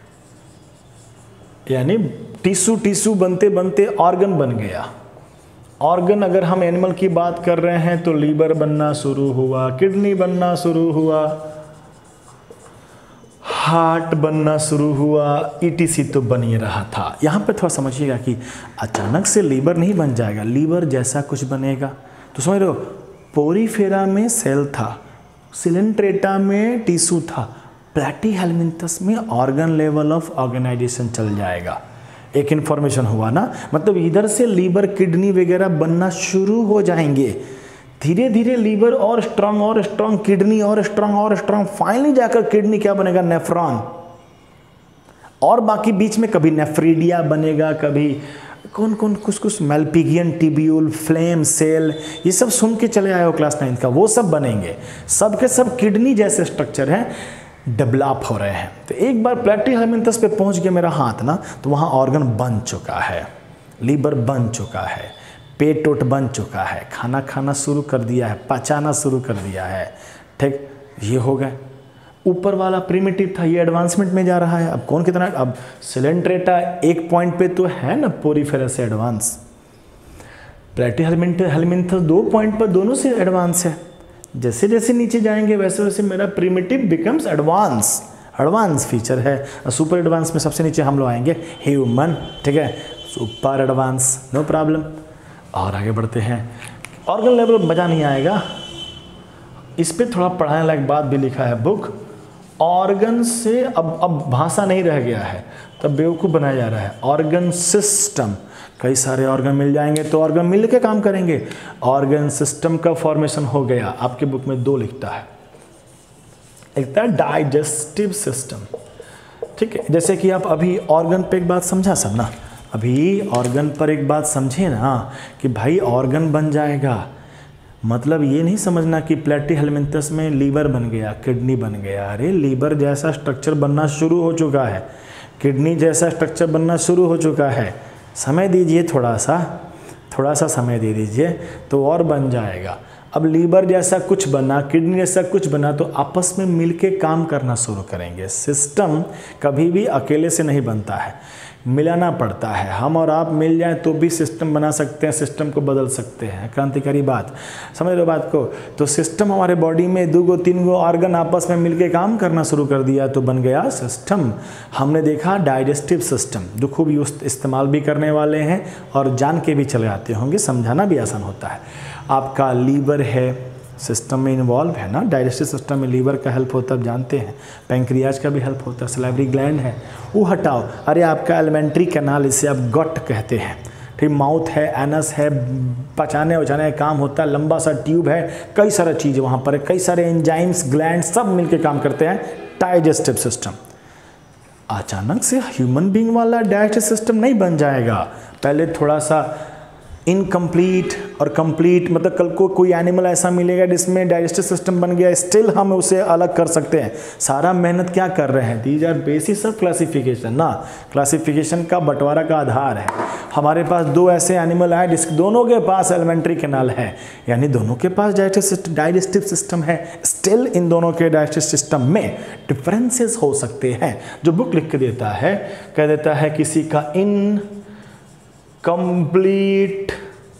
[SPEAKER 1] यानी टिश्यू बनते बनते ऑर्गन बन गया। ऑर्गन अगर हम एनिमल की बात कर रहे हैं तो लीवर बनना शुरू हुआ, किडनी बनना शुरू हुआ, हार्ट बनना शुरू हुआ, ईटीसी तो बन ही रहा था। यहाँ पे थोड़ा समझिएगा कि अचानक से लीवर नहीं बन जाएगा, लीवर जैसा कुछ बनेगा। तो समझ रहे हो, पोरीफेरा में सेल था, सिलेंट्रेटा में टिश्यू था, प्लैटीहेलमिन्थस में ऑर्गन लेवल ऑफ ऑर्गेनाइजेशन चल जाएगा। एक इन्फॉर्मेशन हुआ ना, मतलब इधर से लीवर किडनी वगैरह बनना शुरू हो जाएंगे। धीरे धीरे लीवर और स्ट्रांग, किडनी और स्ट्रांग, फाइनली जाकर किडनी क्या बनेगा? नेफ्रॉन। और बाकी बीच में कभी नेफ्रीडिया बनेगा, कभी कौन कुछ मेल्पिगियन टिब्यूल, फ्लेम सेल, ये सब सुन के चले आए हो क्लास 9 का, वो सब बनेंगे। सब के सब किडनी जैसे स्ट्रक्चर हैं, डेवलप हो रहे हैं। तो एक बार प्लैटीहेलमिन्थस पे पहुंच गया मेरा हाथ ना, तो वहाँ ऑर्गन बन चुका है, लीवर बन चुका है, पेट ओट बन चुका है, खाना खाना शुरू कर दिया है, पचाना शुरू कर दिया है। ठीक, ये हो गए। ऊपर वाला प्रिमिटिव था, ये एडवांसमेंट में जा रहा है। अब कौन कितना? अब सिलेंट्रेटा एक पॉइंट पे तो है ना पोरीफेरा से एडवांस, प्लैटीहेलमिन्थस 2 पॉइंट पर दोनों से एडवांस है। जैसे जैसे नीचे जाएंगे वैसे वैसे मेरा प्रिमिटिव बिकम्स एडवांस फीचर है। सुपर एडवांस में सबसे नीचे हम लोग आएंगे ह्यूमन। ठीक है, सुपर एडवांस, नो प्रॉब्लम। और आगे बढ़ते हैं। ऑर्गन लेवल मज़ा नहीं आएगा, इस पे थोड़ा पढ़ाने लायक बात भी लिखा है बुक। ऑर्गन से अब भाषा नहीं रह गया है, तब बेवकूफ़ बनाया जा रहा है। ऑर्गन सिस्टम, कई सारे ऑर्गन मिल जाएंगे तो ऑर्गन मिल के काम करेंगे। ऑर्गन सिस्टम का फॉर्मेशन हो गया। आपके बुक में 2 लिखता है, एक था डाइजेस्टिव सिस्टम। ठीक है, जैसे कि आप अभी ऑर्गन पे एक बात समझा सब ना, अभी ऑर्गन पर एक बात समझे ना कि भाई ऑर्गन बन जाएगा, मतलब ये नहीं समझना कि प्लैटीहेलमिन्थस में लीवर बन गया, किडनी बन गया। अरे लीवर जैसा स्ट्रक्चर बनना शुरू हो चुका है, किडनी जैसा स्ट्रक्चर बनना शुरू हो चुका है। समय दीजिए, थोड़ा सा समय दे दीजिए तो और बन जाएगा। अब लीवर जैसा कुछ बना, किडनी जैसा कुछ बना तो आपस में मिलके काम करना शुरू करेंगे। सिस्टम कभी भी अकेले से नहीं बनता है, मिलाना पड़ता है। हम और आप मिल जाएं तो भी सिस्टम बना सकते हैं, सिस्टम को बदल सकते हैं। क्रांतिकारी बात, समझ लो बात को। तो सिस्टम हमारे बॉडी में 2 3 ऑर्गन आपस में मिलके काम करना शुरू कर दिया तो बन गया सिस्टम। हमने देखा डाइजेस्टिव सिस्टम, जो खूब इस्तेमाल भी करने वाले हैं और जान के भी चले आते होंगे, समझाना भी आसान होता है। आपका लीवर है, सिस्टम में इन्वॉल्व है ना, डाइजेस्टिव सिस्टम में लीवर का हेल्प होता है, आप जानते हैं। पैंक्रियाज का भी हेल्प होता है, सलाइवरी ग्लैंड है, वो हटाओ। अरे आपका एलिमेंट्री कैनाल, इसे आप गट कहते हैं। ठीक, माउथ है, एनस है, पचाने वचाने का काम होता है, लंबा सा ट्यूब है, कई सारा चीज़ वहाँ पर है, कई सारे एंजाइम्स, ग्लैंड सब मिलके काम करते हैं। Digestive system. अचानक से ह्यूमन बीइंग वाला डाइजेस्टिव सिस्टम नहीं बन जाएगा, पहले थोड़ा सा इनकम्प्लीट और कंप्लीट, मतलब कल को कोई एनिमल ऐसा मिलेगा जिसमें डाइजेस्टिव सिस्टम बन गया, स्टिल हम उसे अलग कर सकते हैं। सारा मेहनत क्या कर रहे हैं, these are basis of classification ना, क्लासिफिकेशन का बंटवारा का आधार है। हमारे पास दो ऐसे एनिमल आए जिस दोनों के पास एलिमेंट्री कैनाल है, यानी दोनों के पास डाइजेस्टिव सिस्टम है, स्टिल इन दोनों के डाइजेस्टिव सिस्टम में डिफरेंसेस हो सकते हैं। जो बुक लिख के देता है, कह देता है किसी का कंप्लीट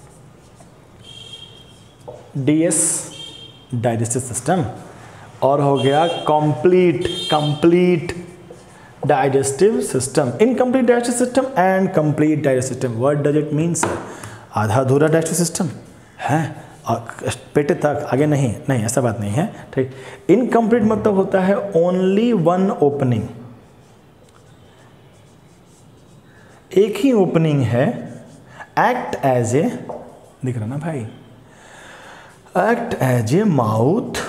[SPEAKER 1] DS डाइजेस्टिव सिस्टम और हो गया complete digestive system, incomplete digestive system and complete digestive system. What does it mean sir? आधा अधूरा डाइजेस्टिव सिस्टम है, पेट तक आगे नहीं, ऐसा बात नहीं है, ठीक। इनकम्प्लीट मतलब होता है ओनली वन ओपनिंग, एक ही ओपनिंग है, एक्ट एज ए, दिख रहा ना भाई, act as a mouth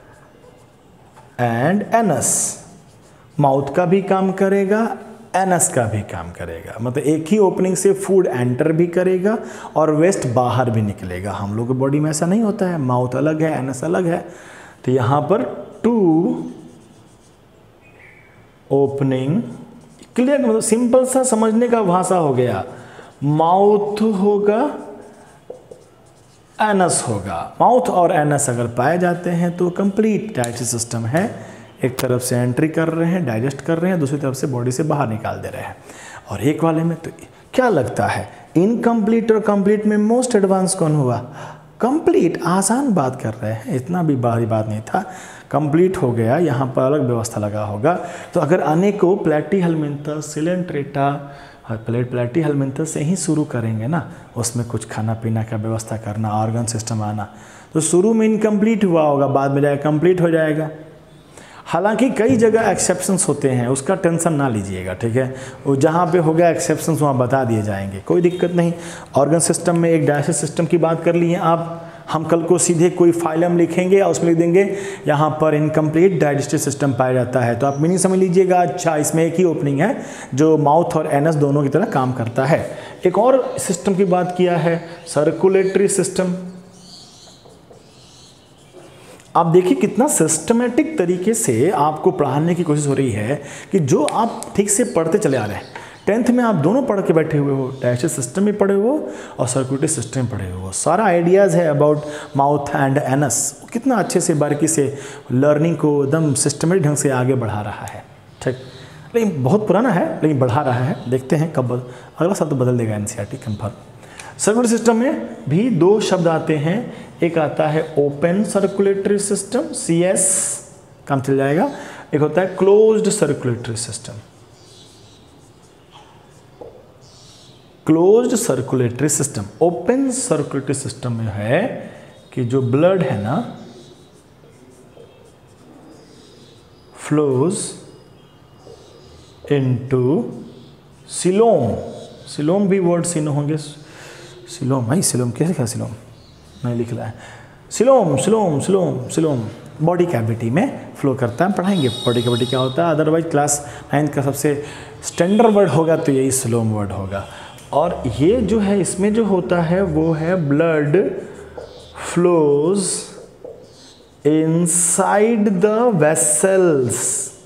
[SPEAKER 1] and anus, mouth का भी काम करेगा, एनस का भी काम करेगा, मतलब एक ही ओपनिंग से फूड एंटर भी करेगा और वेस्ट बाहर भी निकलेगा। हम लोग की बॉडी में ऐसा नहीं होता है, माउथ अलग है, एनस अलग है, तो यहाँ पर 2 ओपनिंग, क्लियर, मतलब सिंपल सा समझने का भाषा हो गया। माउथ होगा, एनस होगा, माउथ और एनस अगर पाए जाते हैं तो कंप्लीट डाइजेस्टिव सिस्टम है। एक तरफ से एंट्री कर रहे हैं, डाइजेस्ट कर रहे हैं, दूसरी तरफ से बॉडी से बाहर निकाल दे रहे हैं। और एक वाले में तो क्या लगता है, इनकम्प्लीट और कंप्लीट में मोस्ट एडवांस कौन हुआ? कंप्लीट। आसान बात कर रहे हैं, इतना भी भारी बात नहीं था, कंप्लीट हो गया। यहाँ पर अलग व्यवस्था लगा होगा। तो अगर आने को प्लैटीहेलमिन्थस, सिलेंट्रेटा, प्लैटीहेलमिन्थस से ही शुरू करेंगे ना, उसमें कुछ खाना पीना का व्यवस्था करना, ऑर्गन सिस्टम आना, तो शुरू में इनकम्प्लीट हुआ होगा, बाद में जाएगा कंप्लीट हो जाएगा। हालांकि कई जगह एक्सेप्शंस होते हैं, उसका टेंशन ना लीजिएगा, ठीक है। वो जहाँ पे हो गया एक्सेप्शंस वहाँ बता दिए जाएंगे, कोई दिक्कत नहीं। ऑर्गन सिस्टम में एक डाइजेस्टिव सिस्टम की बात कर ली है आप, हम कल को सीधे कोई फाइलम लिखेंगे और उसमें लिख देंगे यहाँ पर इनकम्प्लीट डाइजेस्टिव सिस्टम पाया जाता है, तो आप मीनिंग समझ लीजिएगा, अच्छा इसमें एक ही ओपनिंग है जो माउथ और एनस दोनों की तरह काम करता है। एक और सिस्टम की बात किया है, सर्कुलेटरी सिस्टम। आप देखिए कितना सिस्टमेटिक तरीके से आपको पढ़ाने की कोशिश हो रही है कि जो आप ठीक से पढ़ते चले आ रहे हैं। 10th में आप दोनों पढ़ के बैठे हुए हो, डाइजेस्टिव सिस्टम भी पढ़े हो और सर्कुलेटरी सिस्टम पढ़े हो, सारा आइडियाज़ है अबाउट माउथ एंड एनस। कितना अच्छे से बारीकी से लर्निंग को एकदम सिस्टमेटिक ढंग से आगे बढ़ा रहा है, ठीक। लेकिन बहुत पुराना है, लेकिन बढ़ा रहा है, देखते हैं कब अगला शब्द बदल देगा NCERT कंफर्म। सर्कुलेटरी सिस्टम में भी 2 शब्द आते हैं, एक आता है ओपन सर्कुलेटरी सिस्टम, CS, काम चल जाएगा, एक होता है closed circulatory system. Closed circulatory system, open circulatory system में है कि जो ब्लड है ना, फ्लोज इनटू सिलोम, सिलोम भी वर्ड सिनो होंगे, सिलोम भाई, सिलोम कैसे क्या, सिलोम नहीं लिख रहा है, coelom coelom coelom coelom body cavity में फ्लो करता है। पढ़ाएंगे बॉडी कैविटी क्या होता है, अदरवाइज क्लास 9th का सबसे स्टैंडर्ड वर्ड होगा तो यही सिलोम वर्ड होगा। और ये जो है इसमें जो होता है वो है blood flows inside the vessels.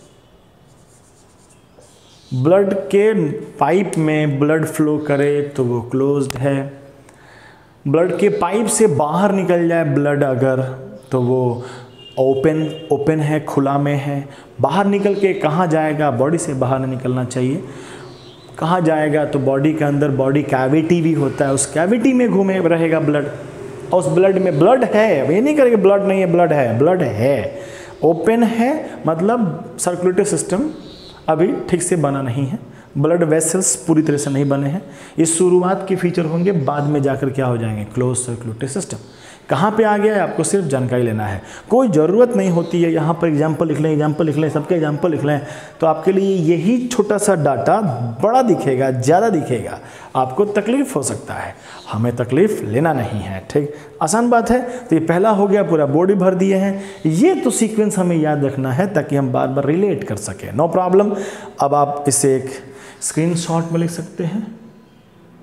[SPEAKER 1] Blood के पाइप में ब्लड फ्लो करे तो वो क्लोज्ड है, ब्लड के पाइप से बाहर निकल जाए ब्लड अगर तो वो ओपन है, खुला में है। बाहर निकल के कहाँ जाएगा, बॉडी से बाहर नहीं निकलना चाहिए, कहाँ जाएगा तो बॉडी के अंदर बॉडी कैविटी भी होता है, उस कैविटी में घूमे रहेगा ब्लड, और उस ब्लड में ब्लड है, ये नहीं करेंगे ब्लड नहीं है, ब्लड है, ब्लड है, ओपन है, मतलब सर्कुलेटरी सिस्टम अभी ठीक से बना नहीं है, ब्लड वेसल्स पूरी तरह से नहीं बने हैं, ये शुरुआत के फीचर होंगे, बाद में जाकर क्या हो जाएंगे, क्लोज सर्कुलेटरी सिस्टम। कहाँ पे आ गया है आपको सिर्फ जानकारी लेना है, कोई ज़रूरत नहीं होती है यहाँ पर एग्जाम्पल लिख लें, एग्जाम्पल लिख लें, सबके एग्जाम्पल लिख लें, तो आपके लिए यही छोटा सा डाटा बड़ा दिखेगा, ज़्यादा दिखेगा, आपको तकलीफ़ हो सकता है, हमें तकलीफ़ लेना नहीं है, ठीक, आसान बात है। तो ये पहला हो गया, पूरा बॉडी भर दिए हैं, ये तो सीक्वेंस हमें याद रखना है ताकि हम बार बार रिलेट कर सकें, नो प्रॉब्लम। अब आप इसे एक स्क्रीनशॉट में लिख सकते हैं,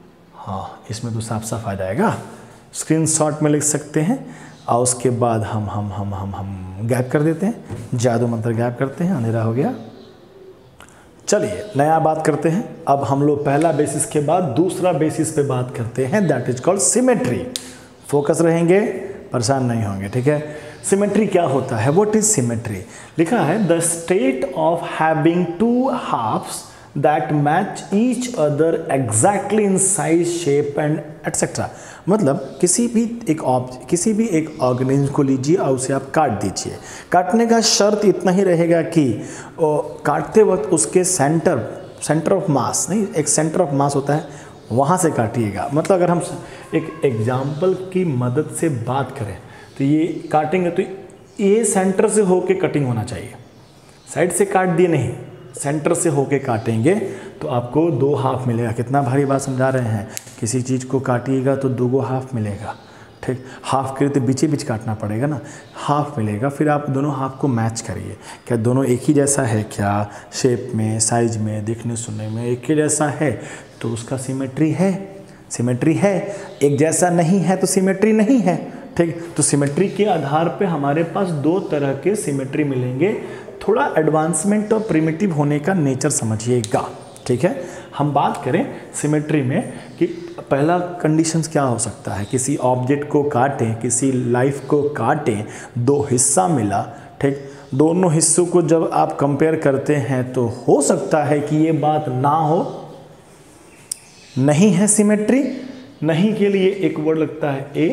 [SPEAKER 1] हाँ, इसमें तो साफ साफ आ जाएगा, स्क्रीनशॉट में लिख सकते हैं। और उसके बाद हम गैप कर देते हैं, जादू मंत्र गैप करते हैं, अंधेरा हो गया। चलिए नया बात करते हैं। अब हम लोग पहला बेसिस के बाद दूसरा बेसिस पे बात करते हैं, that is called symmetry. Focus रहेंगे, परेशान नहीं होंगे, ठीक है। सिमेट्री क्या होता है? What is symmetry? लिखा है the state of having two halves that match each other exactly in size, shape and etcetera. मतलब किसी भी एक ऑर्गेनिज्म को लीजिए और उसे आप काट दीजिए। काटने का शर्त इतना ही रहेगा कि काटते वक्त उसके सेंटर ऑफ मास, नहीं, एक सेंटर ऑफ मास होता है, वहाँ से काटिएगा। मतलब अगर हम एक एग्जाम्पल की मदद से बात करें तो ये काटेंगे तो ये सेंटर से होके कटिंग होना चाहिए, साइड से काट दिए नहीं, सेंटर से होके काटेंगे तो आपको 2 हाफ मिलेगा। कितना भारी बात समझा रहे हैं। किसी चीज़ को काटिएगा तो 2 हाफ मिलेगा, ठीक। हाफ के लिए तो बीचे बीच काटना पड़ेगा ना, हाफ मिलेगा। फिर आप दोनों हाफ को मैच करिए, क्या दोनों एक ही जैसा है क्या, शेप में, साइज में, देखने सुनने में एक ही जैसा है तो उसका सिमेट्री है। सिमेट्री है, एक जैसा नहीं है तो सिमेट्री नहीं है, ठीक। तो सिमेट्री के आधार पे हमारे पास 2 तरह के सिमेट्री मिलेंगे। थोड़ा एडवांसमेंट और प्रिमिटिव होने का नेचर समझिएगा, ठीक है। हम बात करें सिमेट्री में कि पहला कंडीशंस क्या हो सकता है। किसी ऑब्जेक्ट को काटें, किसी लाइफ को काटें, 2 हिस्सा मिला, ठीक। दोनों हिस्सों को जब आप कंपेयर करते हैं तो हो सकता है कि ये बात ना हो, नहीं है सिमेट्री। नहीं के लिए एक वर्ड लगता है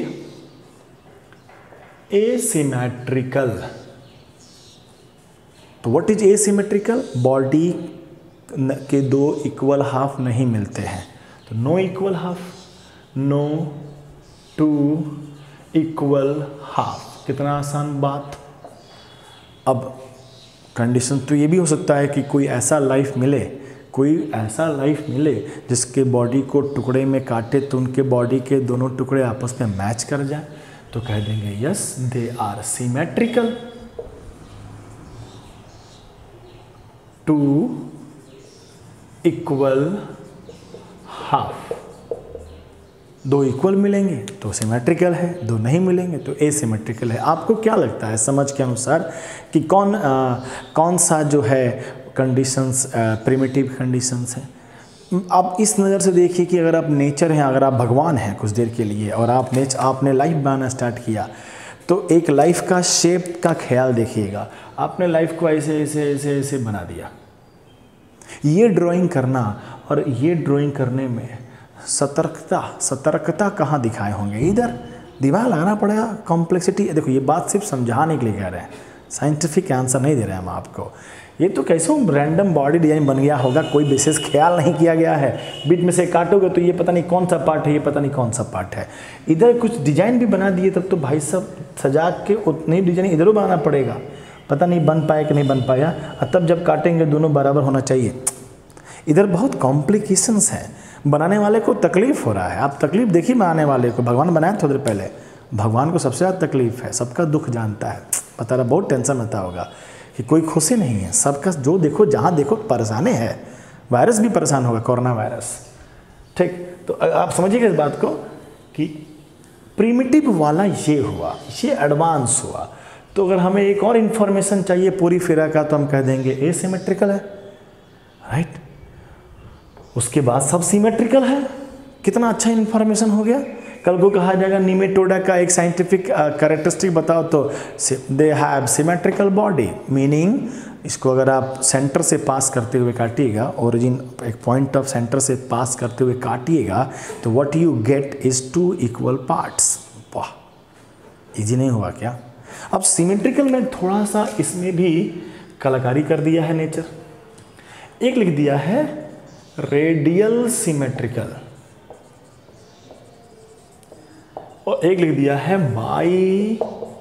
[SPEAKER 1] एसिमेट्रिकल। तो व्हाट इज एसिमेट्रिकल? बॉडी के 2 इक्वल हाफ नहीं मिलते हैं, तो no equal half, no 2 equal half. कितना आसान बात। अब कंडीशन तो ये भी हो सकता है कि कोई ऐसा लाइफ मिले जिसके बॉडी को टुकड़े में काटे तो उनके बॉडी के दोनों टुकड़े आपस में मैच कर जाए, तो कह देंगे yes they are symmetrical. 2 equal half, 2 equal मिलेंगे तो सिमेट्रिकल है, 2 नहीं मिलेंगे तो एसिमेट्रिकल है। आपको क्या लगता है समझ के अनुसार कि कौन सा जो है कंडीशंस प्रिमिटिव कंडीशंस है? आप इस नज़र से देखिए कि अगर आप नेचर हैं, अगर आप भगवान हैं कुछ देर के लिए और आपने लाइफ बनाना स्टार्ट किया तो एक लाइफ का शेप का ख्याल देखिएगा। आपने लाइफ को ऐसे ऐसे ऐसे ऐसे बना दिया। ये ड्राइंग करना और ये ड्राइंग करने में सतर्कता कहाँ दिखाए होंगे? इधर दिमाग लगाना पड़ेगा, कॉम्प्लेक्सिटी। देखो ये बात सिर्फ समझाने के लिए कह रहे हैं, साइंटिफिक आंसर नहीं दे रहे हैं हम आपको। ये तो कैसे रैंडम बॉडी डिजाइन बन गया होगा, कोई विशेष ख्याल नहीं किया गया है। बीच में से काटोगे तो ये पता नहीं कौन सा पार्ट है, ये पता नहीं कौन सा पार्ट है। इधर कुछ डिजाइन भी बना दिए तब तो भाई साहब सजा के उतनी डिजाइन इधरों बनाना पड़ेगा, पता नहीं बन पाया कि नहीं बन पाया। और तब जब काटेंगे दोनों बराबर होना चाहिए। इधर बहुत कॉम्प्लिकेशंस हैं, बनाने वाले को तकलीफ़ हो रहा है। आप तकलीफ़ देखिए बनाने वाले को। भगवान बनाए थोड़ी देर पहले, भगवान को सबसे ज़्यादा तकलीफ़ है, सबका दुख जानता है। पता रहा बहुत टेंशन होता होगा कि कोई खुशी नहीं है, सबका जो देखो जहाँ देखो परेशानी है। वायरस भी परेशान होगा, कोरोना वायरस, ठीक। तो आप समझिएगा इस बात को कि प्रिमिटिव वाला ये हुआ, ये एडवांस हुआ। तो अगर हमें एक और इन्फॉर्मेशन चाहिए पूरी फिरा का तो हम कह देंगे एसिमेट्रिकल है, राइट। उसके बाद सब सिमेट्रिकल है। कितना अच्छा इन्फॉर्मेशन हो गया। कल को कहा जाएगा निमेटोडा का एक साइंटिफिक कैरेक्टरिस्टिक बताओ तो they have symmetrical body, meaning इसको अगर आप सेंटर से पास करते हुए काटिएगा, ओरिजिन एक पॉइंट ऑफ सेंटर से पास करते हुए काटिएगा तो what you get is 2 equal parts. वाह, इजी नहीं हुआ क्या? अब सिमेट्रिकल में थोड़ा सा इसमें भी कलाकारी कर दिया है नेचर। एक लिख दिया है रेडियल सिमेट्रिकल और एक लिख दिया है by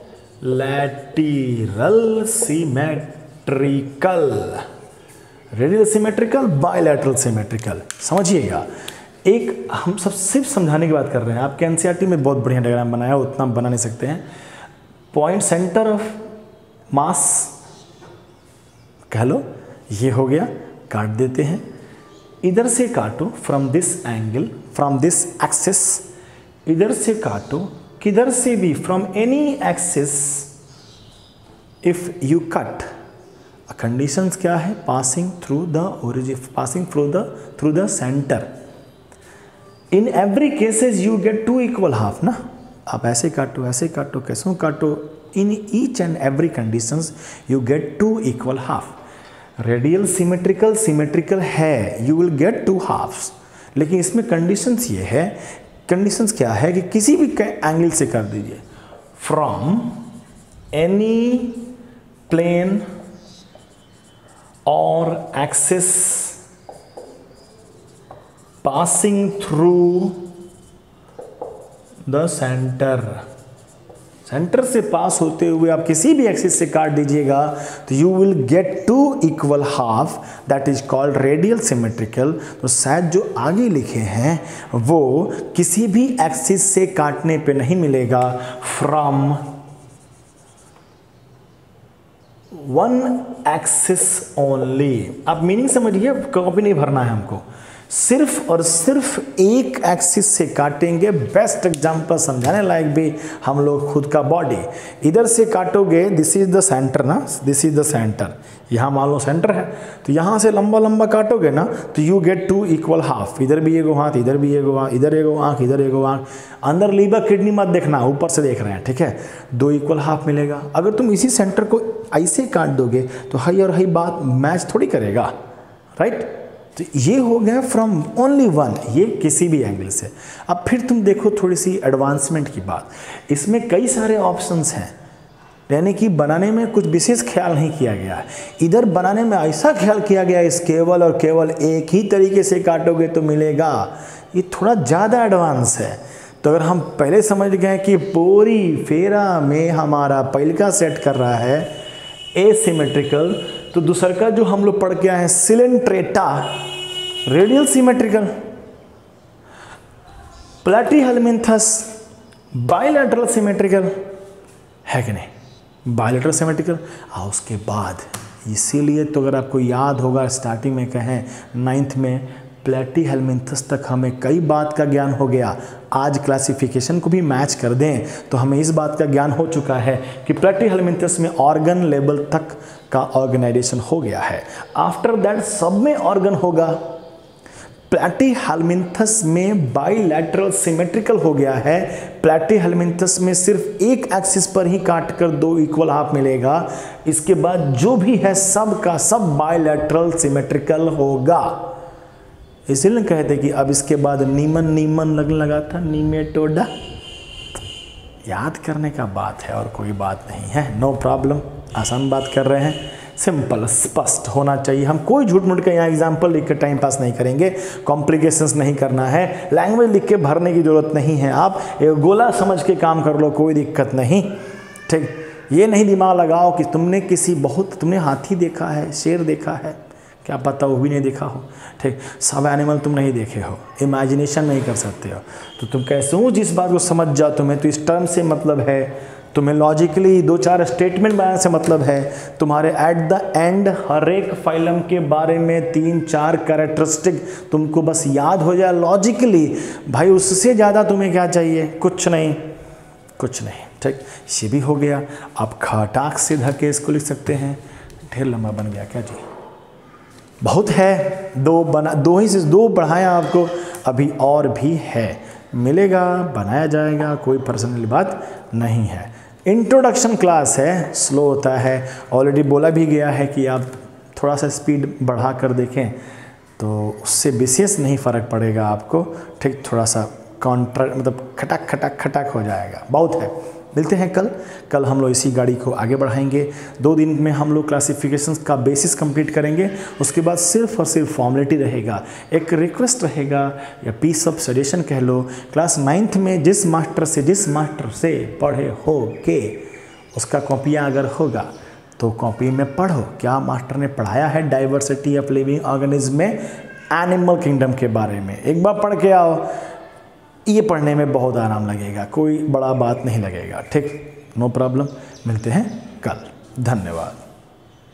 [SPEAKER 1] lateral symmetrical. Radial symmetrical, bilateral symmetrical. समझिएगा, एक हम सब सिर्फ समझाने की बात कर रहे हैं। आपके एनसीईआरटी में बहुत बढ़िया डायग्राम बनाया, उतना बना नहीं सकते हैं। पॉइंट सेंटर ऑफ मास कह लो, ये हो गया, काट देते हैं। इधर से काटो from this angle, from this axis, इधर से काटो, किधर से भी, from any axis if you cut, conditions क्या है, passing through the origin, passing through the centre, in every cases you get 2 equal half ना। आप ऐसे काटो, कैसों काटो, in each and every conditions you get 2 equal half. Radial symmetrical है, you will get 2 halves, लेकिन इसमें कंडीशंस ये है, कंडीशंस क्या है कि किसी भी एंगल से कर दीजिए, फ्रॉम एनी प्लेन और axis passing through the centre से पास होते हुए आप किसी भी एक्सिस से काट दीजिएगा तो you will get 2 equal half, that is called radial symmetrical. तो शायद जो आगे लिखे हैं वो किसी भी एक्सिस से काटने पे नहीं मिलेगा, फ्रॉम वन एक्सिस ओनली। आप मीनिंग समझिए, कॉपी नहीं भरना है हमको, सिर्फ और सिर्फ एक एक्सिस से काटेंगे। बेस्ट एग्जांपल समझाने लायक भी हम लोग खुद का बॉडी, इधर से काटोगे, दिस इज द सेंटर ना, दिस इज द सेंटर, यहाँ मान लो सेंटर है, तो यहाँ से लंबा लंबा काटोगे ना तो यू गेट 2 इक्वल हाफ। इधर भी एगो हाथ, इधर भी एगो हाथ, इधर एगो आँख, इधर एगो आँख, अंदर लीवर किडनी मत देखना, ऊपर से देख रहे हैं, ठीक है, 2 इक्वल हाफ मिलेगा। अगर तुम इसी सेंटर को ऐसे काट दोगे तो हाई और हाई बात मैच थोड़ी करेगा, राइट। तो ये हो गया फ्रॉम ओनली वन, ये किसी भी एंगल से। अब फिर तुम देखो थोड़ी सी एडवांसमेंट की बात, इसमें कई सारे ऑप्शंस हैं, यानी कि बनाने में कुछ विशेष ख्याल नहीं किया गया है। इधर बनाने में ऐसा ख्याल किया गया है, इस केवल और केवल एक ही तरीके से काटोगे तो मिलेगा, ये थोड़ा ज़्यादा एडवांस है। तो अगर हम पहले समझ गए कि पूरी फेरा में हमारा पहले का सेट कर रहा है एसिमेट्रिकल, तो दूसरा का जो हम लोग पढ़ के आए हैं coelenterata, radial symmetrical, platyhelminthes bilateral symmetrical, है कि नहीं, बाइलैटरल सिमेट्रिकल। उसके बाद इसीलिए तो अगर आपको याद होगा स्टार्टिंग में कहें 9th में प्लैटीहेलमिन्थस तक हमें कई बात का ज्ञान हो गया। आज क्लासिफिकेशन को भी मैच कर दें तो हमें इस बात का ज्ञान हो चुका है कि प्लैटीहेलमिन्थस में ऑर्गन लेवल तक का ऑर्गेनाइजेशन हो गया है। आफ्टर दैट सब में ऑर्गन होगा। प्लैटीहेलमिन्थस में बाइलैटरल सिमेट्रिकल हो गया है। प्लैटीहेलमिन्थस में सिर्फ एक एक्सिस पर ही काटकर 2 इक्वल हाफ मिलेगा। इसके बाद जो भी है सब का सब बाइलैटरल सिमेट्रिकल होगा। इसीलिए कहते कि अब इसके बाद नीमन लगने लगा था, नीमेटोडा। याद करने का बात है और कोई बात नहीं है, नो प्रॉब्लम। आसान बात कर रहे हैं, सिंपल स्पष्ट होना चाहिए। हम कोई झूठ मूठ का यहाँ एग्जाम्पल लिख कर टाइम पास नहीं करेंगे, कॉम्प्लिकेशंस नहीं करना है, लैंग्वेज लिख के भरने की ज़रूरत नहीं है। आप एक गोला समझ के काम कर लो, कोई दिक्कत नहीं, ठीक। ये नहीं दिमाग लगाओ कि तुमने हाथी देखा है, शेर देखा है, क्या पता वो भी नहीं देखा हो, ठीक। सब एनिमल तुम नहीं देखे हो, इमेजिनेशन नहीं कर सकते हो, तो तुम कैसे हो जिस बात को समझ जाओ। तुम्हें तो इस टर्म से मतलब है, तुम्हें लॉजिकली 2-4 स्टेटमेंट बनाने से मतलब है, तुम्हारे एट द एंड हर एक फाइलम के बारे में 3-4 कैरेक्टरिस्टिक तुमको बस याद हो जाए लॉजिकली, भाई उससे ज़्यादा तुम्हें क्या चाहिए? कुछ नहीं, ठीक। ये भी हो गया। आप खटाक से धके इसको लिख सकते हैं। ढेर लंबा बन गया क्या जी? बहुत है, 2 ही से 2 बढ़ाया आपको, अभी और भी है, मिलेगा, बनाया जाएगा, कोई पर्सनल बात नहीं है। इंट्रोडक्शन क्लास है, स्लो होता है, ऑलरेडी बोला भी गया है कि आप थोड़ा सा स्पीड बढ़ा कर देखें तो उससे विशेष नहीं फ़र्क पड़ेगा आपको, ठीक। थोड़ा सा मतलब खटक हो जाएगा, बहुत है। मिलते हैं कल हम लोग इसी गाड़ी को आगे बढ़ाएंगे। 2 दिन में हम लोग क्लासिफिकेशंस का बेसिस कंप्लीट करेंगे, उसके बाद सिर्फ और सिर्फ फॉर्मेलिटी रहेगा। एक रिक्वेस्ट रहेगा या पीस ऑफ सजेशन कह लो, क्लास 9th में जिस मास्टर से पढ़े हो के उसका कॉपियाँ अगर होगा तो कॉपी में पढ़ो क्या मास्टर ने पढ़ाया है डाइवर्सिटी ऑफ लिविंग ऑर्गेनिज्म में, एनिमल किंगडम के बारे में। एक बार पढ़ के आओ, ये पढ़ने में बहुत आराम लगेगा, कोई बड़ा बात नहीं लगेगा, ठीक। No problem. मिलते हैं कल, धन्यवाद।